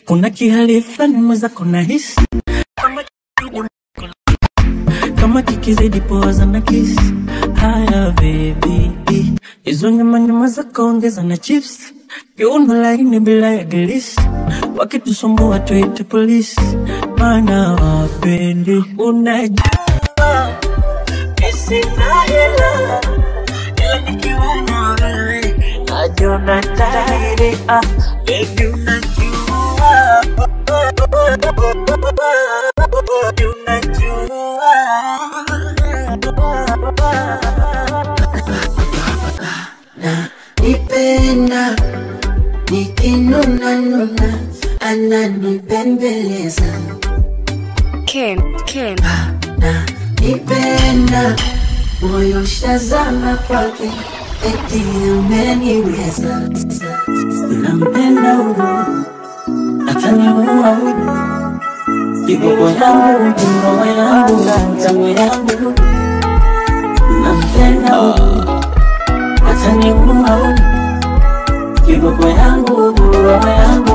Kuna kihali fulani mweza kuna hisi kama kikizidi poza na kiss. Haya baby, hizo nyama zako ongeza na chips. Kiuno laini bila ya glisi, wakitusumbua tuite polisi. Mana wapendi unajua sina hela, ila nikiwa na wewe najiona tajiri. Baby unajua, nipenda nikinuna ananipembeleza. Ken nipenda moyo shazama kwake, eti umeniweza. nampenda huyu ataniua huyu, kiboko yangu roho yangu tamu yangu. Nampenda huyu ataniua huyu, kiboko yangu roho yangu.